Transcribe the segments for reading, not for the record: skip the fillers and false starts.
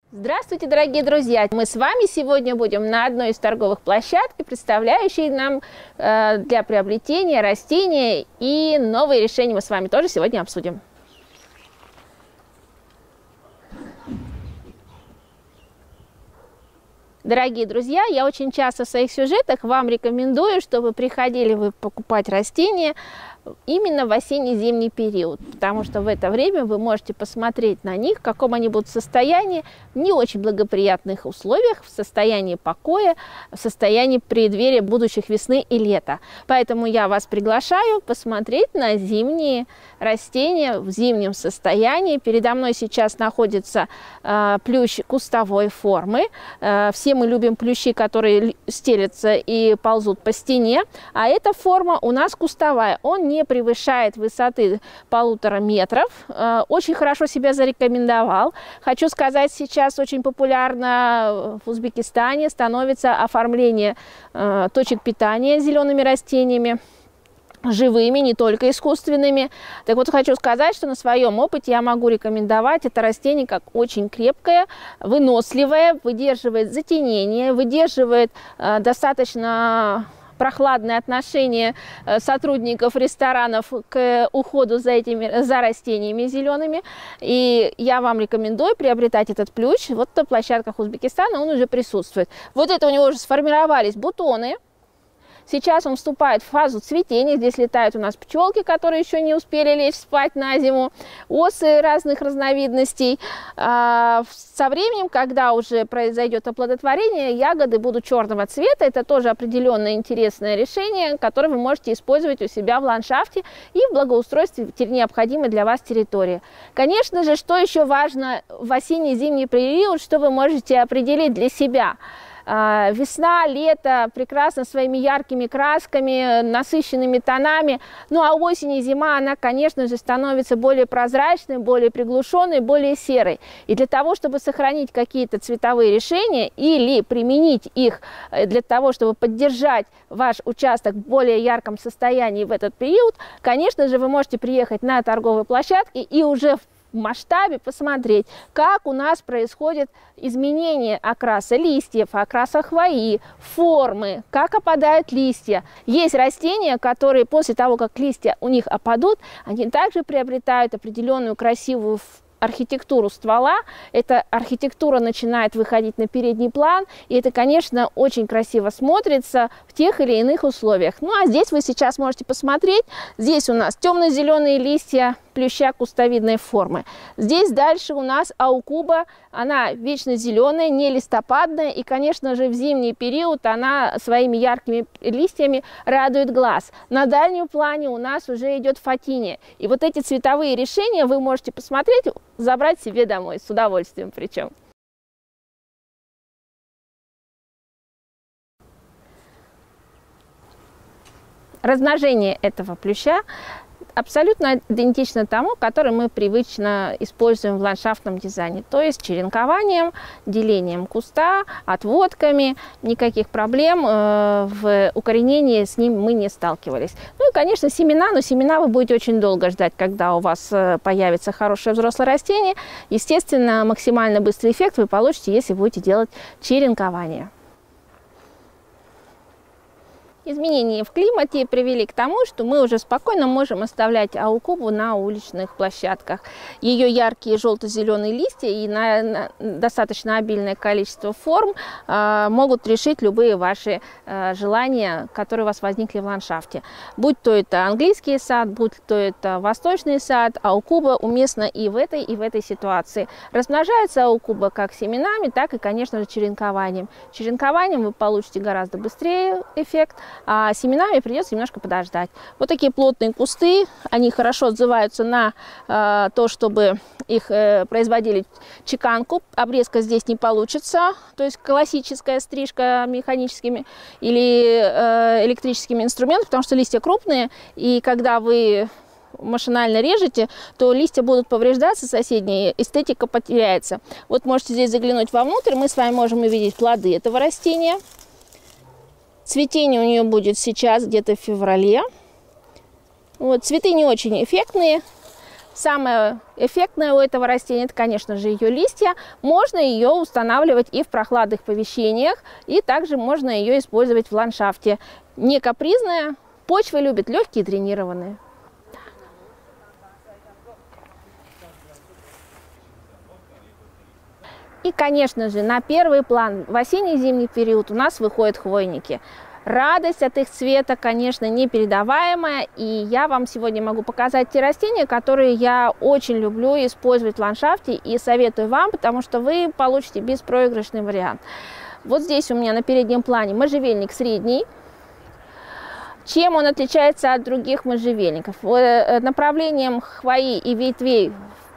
Здравствуйте, дорогие друзья! Мы с вами сегодня будем на одной из торговых площадок, представляющей нам для приобретения растения, и новые решения мы с вами тоже сегодня обсудим. Дорогие друзья, я очень часто в своих сюжетах вам рекомендую, чтобы приходили вы покупать растения именно в осенне-зимний период, потому что в это время вы можете посмотреть на них, в каком они будут состоянии, в не очень благоприятных условиях, в состоянии покоя, в состоянии преддверия будущих весны и лета. Поэтому я вас приглашаю посмотреть на зимние растения в зимнем состоянии. Передо мной сейчас находится плющ кустовой формы. Все мы любим плющи, которые стелятся и ползут по стене, а эта форма у нас кустовая. Он не превышает высоты 1,5 метра. Очень хорошо себя зарекомендовал. Хочу сказать, сейчас очень популярно в Узбекистане становится оформление точек питания зелеными растениями, живыми, не только искусственными. Так вот, хочу сказать, что на своем опыте я могу рекомендовать это растение как очень крепкое, выносливое, выдерживает затенение, выдерживает достаточно прохладное отношение сотрудников ресторанов к уходу за растениями зелеными. И я вам рекомендую приобретать этот плющ. Вот на площадках Узбекистана он уже присутствует. Вот это у него уже сформировались бутоны. Сейчас он вступает в фазу цветения. Здесь летают у нас пчелки, которые еще не успели лечь спать на зиму, осы разных разновидностей. Со временем, когда уже произойдет оплодотворение, ягоды будут черного цвета. Это тоже определенное интересное решение, которое вы можете использовать у себя в ландшафте и в благоустройстве необходимой для вас территории. Конечно же, что еще важно в осенне-зимний период, что вы можете определить для себя. Весна, лето прекрасно своими яркими красками, насыщенными тонами. Ну а осень и зима, она, конечно же, становится более прозрачной, более приглушенной, более серой. И для того, чтобы сохранить какие-то цветовые решения или применить их для того, чтобы поддержать ваш участок в более ярком состоянии в этот период, конечно же, вы можете приехать на торговые площадки и уже в масштабе посмотреть, как у нас происходит изменение окраса листьев, окраса хвои, формы, как опадают листья. Есть растения, которые после того, как листья у них опадут, они также приобретают определенную красивую архитектуру ствола. Эта архитектура начинает выходить на передний план, и это, конечно, очень красиво смотрится в тех или иных условиях. Ну а здесь вы сейчас можете посмотреть, здесь у нас темно-зеленые листья плюща кустовидной формы. Здесь дальше у нас аукуба, она вечно зеленая, не листопадная, и, конечно же, в зимний период она своими яркими листьями радует глаз. На дальнем плане у нас уже идет фатиния. И вот эти цветовые решения вы можете посмотреть, забрать себе домой, с удовольствием причем. Размножение этого плюща абсолютно идентично тому, который мы привычно используем в ландшафтном дизайне, то есть черенкованием, делением куста, отводками. Никаких проблем в укоренении с ним мы не сталкивались. Ну и, конечно, семена, но семена вы будете очень долго ждать, когда у вас появится хорошее взрослое растение. Естественно, максимально быстрый эффект вы получите, если будете делать черенкование. Изменения в климате привели к тому, что мы уже спокойно можем оставлять аукубу на уличных площадках. Ее яркие желто-зеленые листья и достаточно обильное количество форм могут решить любые ваши желания, которые у вас возникли в ландшафте. Будь то это английский сад, будь то это восточный сад, аукуба уместна и в этой ситуации. Размножается аукуба как семенами, так и, конечно же, черенкованием. Черенкованием вы получите гораздо быстрее эффект, а семенами придется немножко подождать. Вот такие плотные кусты, они хорошо отзываются на то, чтобы их производили чеканку. Обрезка здесь не получится, то есть классическая стрижка механическими или электрическими инструментами, потому что листья крупные, и когда вы машинально режете, то листья будут повреждаться соседние, эстетика потеряется. Вот можете здесь заглянуть вовнутрь, мы с вами можем увидеть плоды этого растения. Цветение у нее будет сейчас где-то в феврале. Вот, цветы не очень эффектные. Самое эффектное у этого растения, это, конечно же, ее листья. Можно ее устанавливать и в прохладных помещениях, и также можно ее использовать в ландшафте. Не капризная, почвы любит легкие, дренированные. И, конечно же, на первый план в осенне-зимний период у нас выходят хвойники. Радость от их цвета, конечно, непередаваемая, и я вам сегодня могу показать те растения, которые я очень люблю использовать в ландшафте и советую вам, потому что вы получите беспроигрышный вариант. Вот здесь у меня на переднем плане можжевельник средний. Чем он отличается от других можжевельников? Направлением хвои и ветвей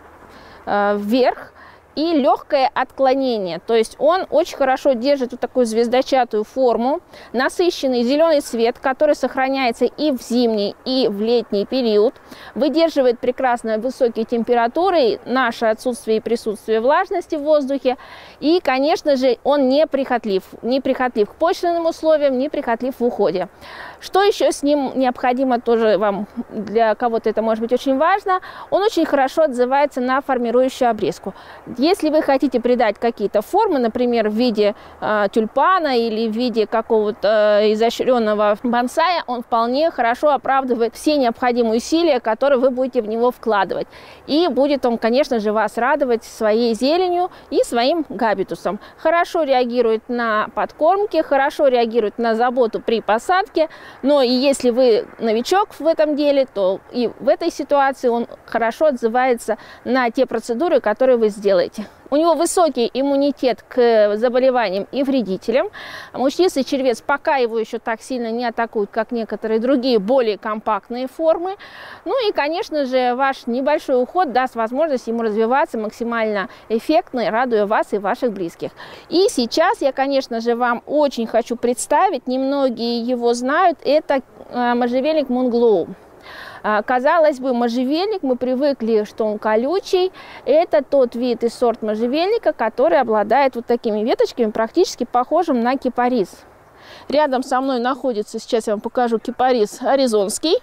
вверх и легкое отклонение. То есть он очень хорошо держит вот такую звездочатую форму, насыщенный зеленый цвет, который сохраняется и в зимний, и в летний период, выдерживает прекрасно высокие температуры, наше отсутствие и присутствие влажности в воздухе. И, конечно же, он неприхотлив к почвенным условиям, неприхотлив в уходе. Что еще с ним необходимо, тоже вам, для кого-то это может быть очень важно, он очень хорошо отзывается на формирующую обрезку. Если вы хотите придать какие-то формы, например, в виде тюльпана или в виде какого-то изощренного бонсая, он вполне хорошо оправдывает все необходимые усилия, которые вы будете в него вкладывать. И будет он, конечно же, вас радовать своей зеленью и своим габитусом. Хорошо реагирует на подкормки, хорошо реагирует на заботу при посадке. Но и если вы новичок в этом деле, то и в этой ситуации он хорошо отзывается на те процедуры, которые вы сделаете. У него высокий иммунитет к заболеваниям и вредителям. Мучнистый червец пока его еще так сильно не атакует, как некоторые другие более компактные формы. Ну и, конечно же, ваш небольшой уход даст возможность ему развиваться максимально эффектно, радуя вас и ваших близких. И сейчас я, конечно же, вам очень хочу представить, немногие его знают, это можжевельник Moonglow. Казалось бы, можжевельник, мы привыкли, что он колючий. Это тот вид и сорт можжевельника, который обладает вот такими веточками, практически похожим на кипарис. Рядом со мной находится, сейчас я вам покажу, кипарис аризонский.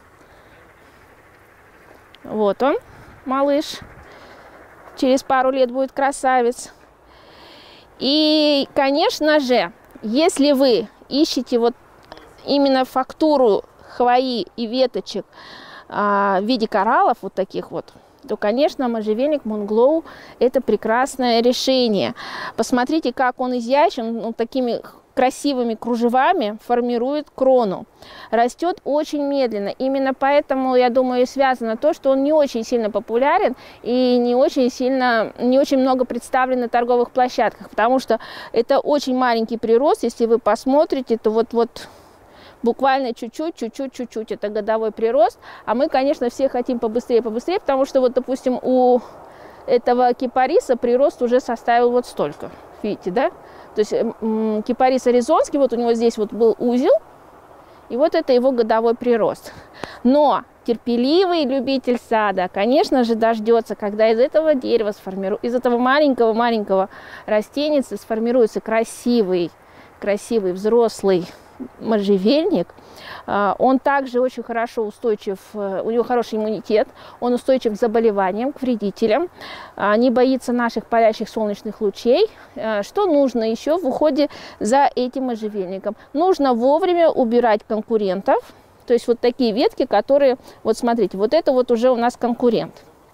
Вот он, малыш. Через пару лет будет красавец. И, конечно же, если вы ищете вот именно фактуру хвои и веточек в виде кораллов вот таких вот, то, конечно, можжевельник Moonglow это прекрасное решение. Посмотрите, как он изящен, ну, такими красивыми кружевами формирует крону. Растет очень медленно. Именно поэтому, я думаю, и связано то, что он не очень сильно популярен и не очень много представлен на торговых площадках, потому что это очень маленький прирост. Если вы посмотрите, то вот буквально чуть-чуть, это годовой прирост. А мы, конечно, все хотим побыстрее, потому что, вот, допустим, у этого кипариса прирост уже составил вот столько. Видите, да? То есть кипарис аризонский, вот у него здесь вот был узел, и вот это его годовой прирост. Но терпеливый любитель сада, конечно же, дождется, когда из этого дерева из этого маленького растения сформируется красивый взрослый можжевельник. Он также очень хорошо устойчив, у него хороший иммунитет, он устойчив к заболеваниям, к вредителям, не боится наших палящих солнечных лучей. Что нужно еще в уходе за этим можжевельником? Нужно вовремя убирать конкурентов, то есть вот такие ветки, которые, вот смотрите, вот это вот уже у нас конкурент.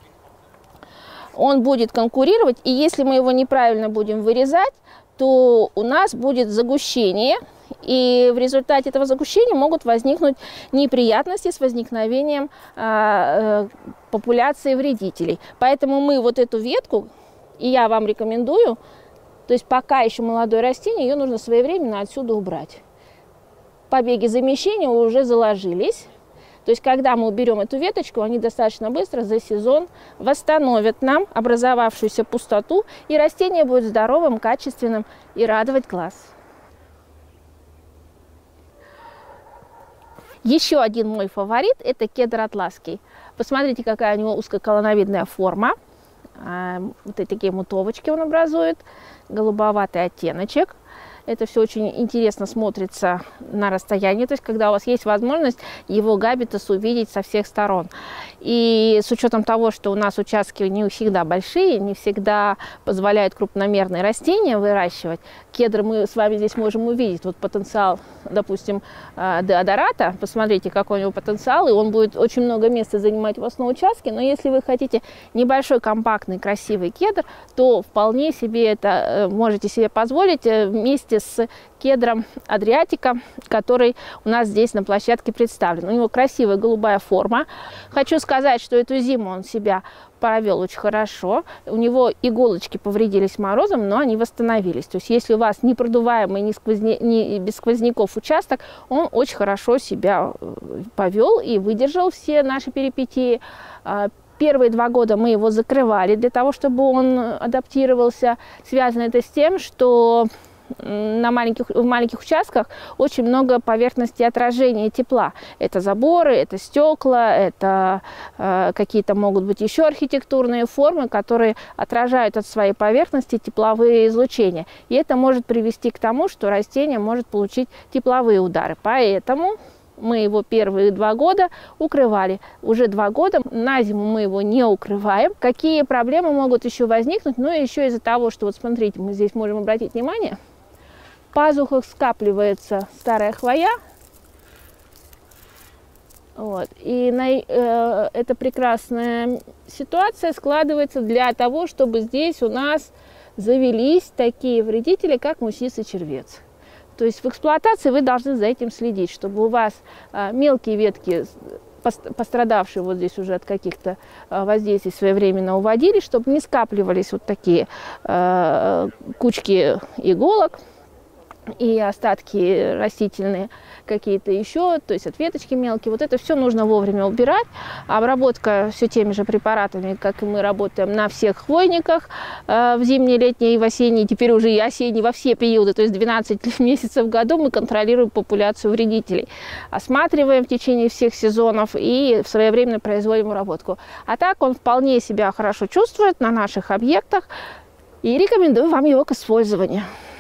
Он будет конкурировать, и если мы его неправильно будем вырезать, то у нас будет загущение, и в результате этого загущения могут возникнуть неприятности с возникновением популяции вредителей. Поэтому мы вот эту ветку, и я вам рекомендую, то есть пока еще молодое растение, ее нужно своевременно отсюда убрать. Побеги замещения уже заложились. То есть, когда мы уберем эту веточку, они достаточно быстро за сезон восстановят нам образовавшуюся пустоту, и растение будет здоровым, качественным и радовать глаз. Еще один мой фаворит – это кедр атласский. Посмотрите, какая у него узкоколоновидная форма. Вот такие мутовочки он образует, голубоватый оттеночек. Это все очень интересно смотрится на расстоянии, то есть когда у вас есть возможность его габитус увидеть со всех сторон. И с учетом того, что у нас участки не всегда большие, не всегда позволяют крупномерные растения выращивать, кедр мы с вами здесь можем увидеть. Вот потенциал, допустим, деодората, посмотрите, какой у него потенциал, и он будет очень много места занимать у вас на участке, но если вы хотите небольшой, компактный, красивый кедр, то вполне себе это можете себе позволить вместе с кедром Адриатика, который у нас здесь на площадке представлен. У него красивая голубая форма. Хочу сказать, что эту зиму он себя провел очень хорошо. У него иголочки повредились морозом, но они восстановились. То есть если у вас непродуваемый, не без сквозняков участок, он очень хорошо себя повел и выдержал все наши перипетии. Первые 2 года мы его закрывали для того, чтобы он адаптировался. Связано это с тем, что в маленьких участках очень много поверхности отражения тепла. Это заборы, это стекла, это какие-то могут быть еще архитектурные формы, которые отражают от своей поверхности тепловые излучения. И это может привести к тому, что растение может получить тепловые удары. Поэтому мы его первые 2 года укрывали. Уже 2 года на зиму мы его не укрываем. Какие проблемы могут еще возникнуть? Ну, еще из-за того, что, вот смотрите, мы здесь можем обратить внимание, в пазухах скапливается старая хвоя. Вот. И эта прекрасная ситуация складывается для того, чтобы здесь у нас завелись такие вредители, как мусис и червец. То есть в эксплуатации вы должны за этим следить, чтобы у вас мелкие ветки, пострадавшие вот здесь уже от каких-то воздействий, своевременно уводили, чтобы не скапливались вот такие кучки иголок и остатки растительные какие-то еще, то есть от веточки мелкие. Вот это все нужно вовремя убирать. Обработка все теми же препаратами, как и мы работаем на всех хвойниках в зимние, летние и в осенние, теперь уже и осенние, во все периоды, то есть 12 месяцев в году мы контролируем популяцию вредителей. Осматриваем в течение всех сезонов и своевременно производим обработку. А так он вполне себя хорошо чувствует на наших объектах и рекомендую вам его к использованию.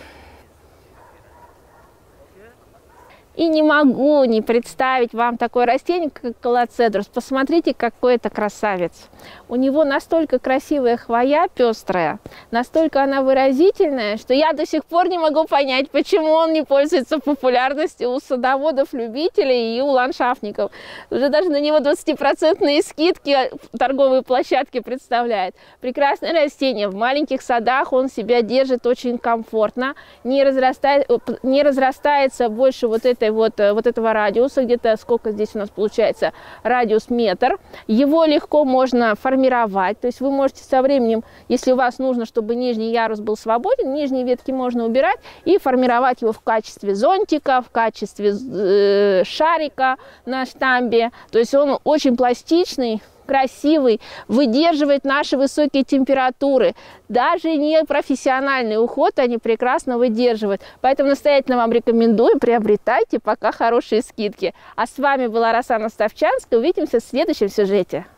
И не могу не представить вам такое растение, как колоцедрус. Посмотрите, какой это красавец. У него настолько красивая хвоя, пестрая, настолько она выразительная, что я до сих пор не могу понять, почему он не пользуется популярностью у садоводов, любителей и у ландшафтников. Уже даже на него 20% скидки торговые площадки представляет. Прекрасное растение. В маленьких садах он себя держит очень комфортно, не разрастается больше вот этого радиуса, где-то сколько здесь у нас получается, радиус метр. Его легко можно формировать, то есть вы можете со временем, если у вас нужно, чтобы нижний ярус был свободен, нижние ветки можно убирать и формировать его в качестве зонтика, в качестве шарика на штамбе. То есть он очень пластичный, красивый, выдерживает наши высокие температуры. Даже не профессиональный уход они прекрасно выдерживают. Поэтому настоятельно вам рекомендую, приобретайте, пока хорошие скидки. А с вами была Росана Ставчанская. Увидимся в следующем сюжете.